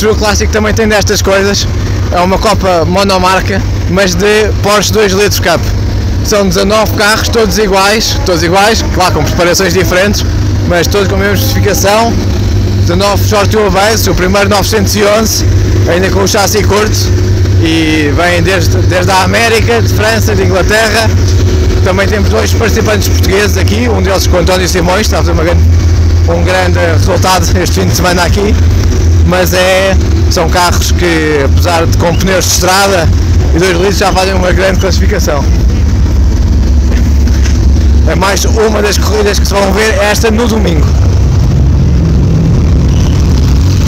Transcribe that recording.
True Classic também tem destas coisas. É uma Copa monomarca, mas de Porsche 2 litros Cup. São 19 carros, todos iguais, claro, com preparações diferentes, mas todos com a mesma especificação. 19 short wheelbase, o primeiro 911, ainda com o chassi curto, e vêm desde a América, de França, de Inglaterra. Também temos dois participantes portugueses aqui, um deles com o António Simões, está a fazer um grande resultado este fim de semana aqui, mas são carros que, apesar de com pneus de estrada e 2 litros, já fazem uma grande classificação. É mais uma das corridas que se vão ver esta no domingo.